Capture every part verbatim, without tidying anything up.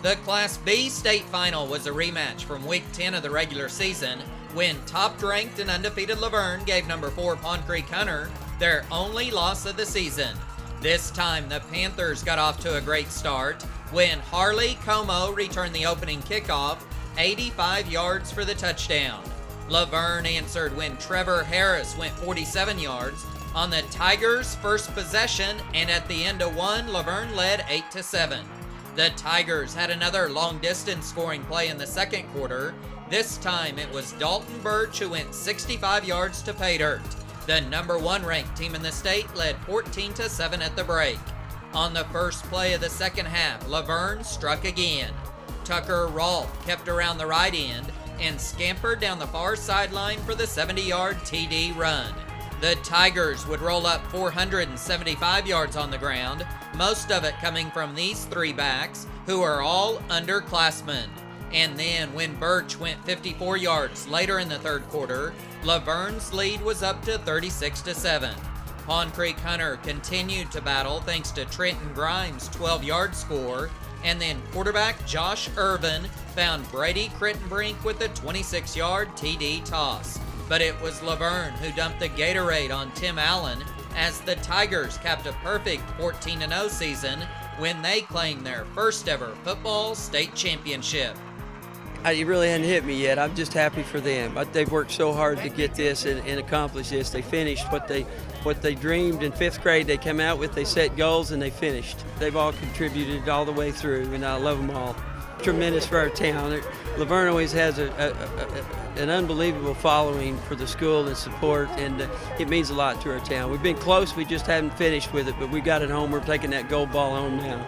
The Class B state final was a rematch from week ten of the regular season when top-ranked and undefeated Laverne gave number four Pond Creek Hunter their only loss of the season. This time the Panthers got off to a great start when Harley Como returned the opening kickoff eighty-five yards for the touchdown. Laverne answered when Trevor Harris went forty-seven yards on the Tigers' first possession, and at the end of one, Laverne led eight to seven. The Tigers had another long-distance scoring play in the second quarter. This time it was Dalton Birch who went sixty-five yards to pay dirt. The number one ranked team in the state led fourteen to seven at the break. On the first play of the second half, Laverne struck again. Tucker Rolfe kept around the right end and scampered down the far sideline for the seventy-yard T D run. The Tigers would roll up four hundred seventy-five yards on the ground, most of it coming from these three backs, who are all underclassmen. And then when Birch went fifty-four yards later in the third quarter, Laverne's lead was up to thirty-six to seven. Pond Creek Hunter continued to battle thanks to Trenton Grimes' twelve-yard score, and then quarterback Josh Irvin found Brady Crittenbrink with a twenty-six-yard T D toss. But it was Laverne who dumped the Gatorade on Tim Allen as the Tigers capped a perfect fourteen and oh season when they claimed their first ever football state championship. It really hadn't hit me yet. I'm just happy for them. They've worked so hard to get this and, and accomplish this. They finished what they what they dreamed in fifth grade. They came out with, they set goals, and they finished. They've all contributed all the way through, and I love them all. Tremendous for our town. Laverne always has a, a, a, an unbelievable following for the school and support, and uh, it means a lot to our town. We've been close, we just haven't finished with it, but we got it home. We're taking that gold ball home now.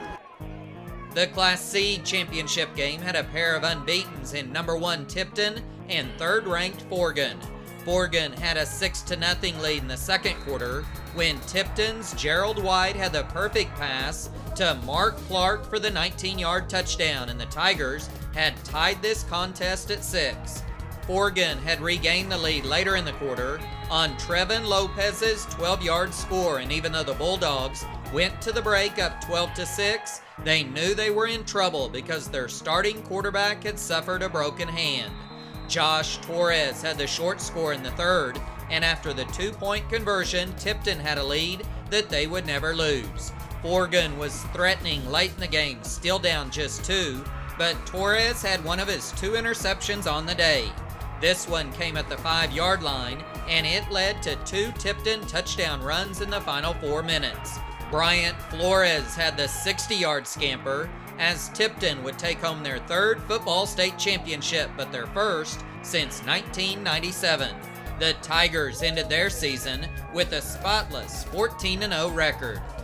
The Class C championship game had a pair of unbeatens in number one Tipton and third-ranked Forgan. Forgan had a six to nothing lead in the second quarter when Tipton's Gerald White had the perfect pass to Mark Clark for the nineteen-yard touchdown, and the Tigers had tied this contest at six. Forgan had regained the lead later in the quarter on Trevin Lopez's twelve-yard score, and even though the Bulldogs went to the break up twelve to six, they knew they were in trouble because their starting quarterback had suffered a broken hand. Josh Torres had the short score in the third, and after the two-point conversion, Tipton had a lead that they would never lose. Forgan was threatening late in the game, still down just two, but Torres had one of his two interceptions on the day. This one came at the five-yard line, and it led to two Tipton touchdown runs in the final four minutes. Bryant Flores had the sixty-yard scamper as Tipton would take home their third football state championship, but their first since nineteen ninety-seven. The Tigers ended their season with a spotless fourteen and oh record.